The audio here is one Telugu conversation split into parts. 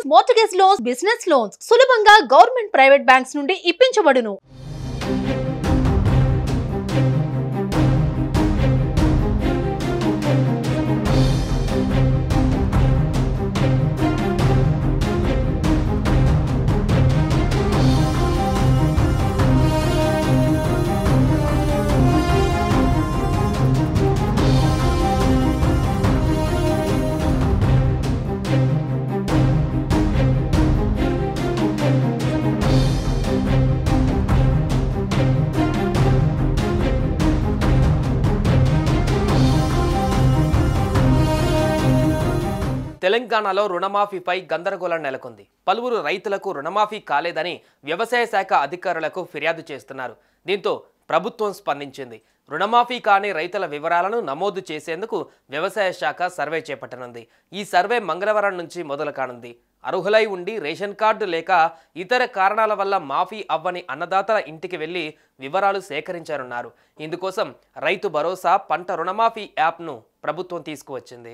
మార్ట్గేజ్ లోన్స్, బిజినెస్ లోన్స్ సులభంగా గవర్నమెంట్ ప్రైవేట్ బ్యాంక్స్ నుండి ఇప్పించబడును. తెలంగాణలో రుణమాఫీపై గందరగోళం నెలకొంది. పలువురు రైతులకు రుణమాఫీ కాలేదని వ్యవసాయ శాఖ అధికారులకు ఫిర్యాదు చేస్తున్నారు. దీంతో ప్రభుత్వం స్పందించింది. రుణమాఫీ కాని రైతుల వివరాలను నమోదు చేసేందుకు వ్యవసాయ శాఖ సర్వే చేపట్టనుంది. ఈ సర్వే మంగళవారం నుంచి మొదలు కానుంది. అర్హులై ఉండి రేషన్ కార్డు లేక ఇతర కారణాల వల్ల మాఫీ అవ్వని అన్నదాతల ఇంటికి వెళ్లి వివరాలు సేకరించారన్నారు. ఇందుకోసం రైతు భరోసా పంట రుణమాఫీ యాప్ను ప్రభుత్వం తీసుకువచ్చింది.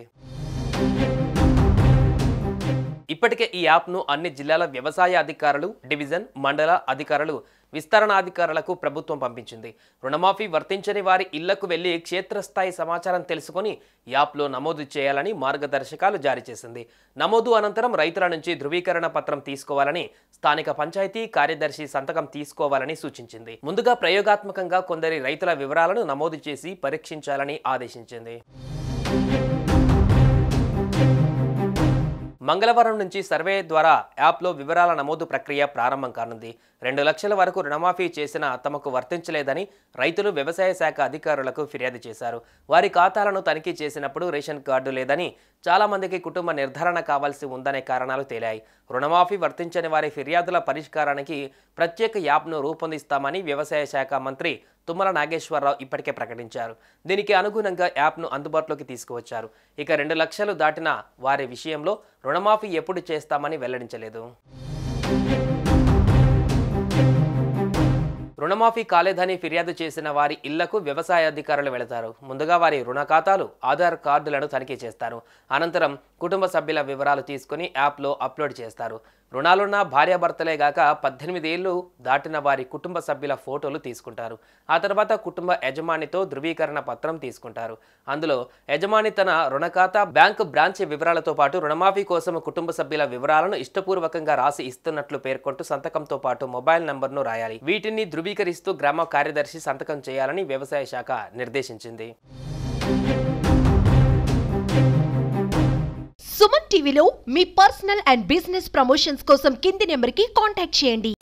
ఇప్పటికే ఈ యాప్ను అన్ని జిల్లాల వ్యవసాయ అధికారులు, డివిజన్, మండల అధికారులు, విస్తరణాధికారులకు ప్రభుత్వం పంపించింది. రుణమాఫీ వర్తించని వారి ఇళ్లకు వెళ్లి క్షేత్రస్థాయి సమాచారం తెలుసుకొని యాప్లో నమోదు చేయాలని మార్గదర్శకాలు జారీ చేసింది. నమోదు అనంతరం రైతుల నుంచి ధృవీకరణ పత్రం తీసుకోవాలని, స్థానిక పంచాయతీ కార్యదర్శి సంతకం తీసుకోవాలని సూచించింది. ముందుగా ప్రయోగాత్మకంగా కొందరి రైతుల వివరాలను నమోదు చేసి పరీక్షించాలని ఆదేశించింది. మంగళవారం నుంచి సర్వే ద్వారా యాప్లో వివరాల నమోదు ప్రక్రియ ప్రారంభం కానుంది. 2 లక్షల వరకు రుణమాఫీ చేసినా తమకు వర్తించలేదని రైతులు వ్యవసాయ శాఖ అధికారులకు ఫిర్యాదు చేశారు. వారి ఖాతాలను తనిఖీ చేసినప్పుడు రేషన్ కార్డు లేదని, చాలా మందికి కుటుంబ నిర్ధారణ కావాల్సి ఉందనే కారణాలు తేలాయి. రుణమాఫీ వర్తించని వారి ఫిర్యాదుల పరిష్కారానికి ప్రత్యేక యాప్ను రూపొందిస్తామని వ్యవసాయ శాఖ మంత్రి తుమ్మల నాగేశ్వరరావు ఇప్పటికే ప్రకటించారు. దీనికి అనుగుణంగా యాప్ను అందుబాటులోకి తీసుకువచ్చారు. ఇక 2 లక్షలు దాటిన వారి విషయంలో రుణమాఫీ ఎప్పుడు చేస్తామని వెల్లడించలేదు. రుణమాఫీ కాలేదని ఫిర్యాదు చేసిన వారి ఇళ్లకు వ్యవసాయ అధికారులు వెళతారు. ముందుగా వారి రుణ ఖాతాలు, ఆధార్ కార్డులను తనిఖీ చేస్తారు. అనంతరం కుటుంబ సభ్యుల వివరాలు తీసుకుని యాప్లో అప్లోడ్ చేస్తారు. రుణాలున్న భార్యాభర్తలే గాక 18 ఏళ్లు దాటిన వారి కుటుంబ సభ్యుల ఫోటోలు తీసుకుంటారు. ఆ తర్వాత కుటుంబ యజమానితో ధృవీకరణ పత్రం తీసుకుంటారు. అందులో యజమాని తన రుణ ఖాతా, బ్యాంకు బ్రాంచ్ వివరాలతో పాటు రుణమాఫీ కోసం కుటుంబ సభ్యుల వివరాలను ఇష్టపూర్వకంగా రాసి ఇస్తున్నట్లు పేర్కొంటూ సంతకంతో పాటు మొబైల్ నంబర్ను రాయాలి. వీటిని ధృవీకరిస్తూ గ్రామ కార్యదర్శి సంతకం చేయాలని వ్యవసాయ శాఖ నిర్దేశించింది. సుమన్ టీవీలో మీ పర్సనల్ అండ్ బిజినెస్ ప్రమోషన్స్ కోసం కింది నెంబర్కి కాంటాక్ట్ చేయండి.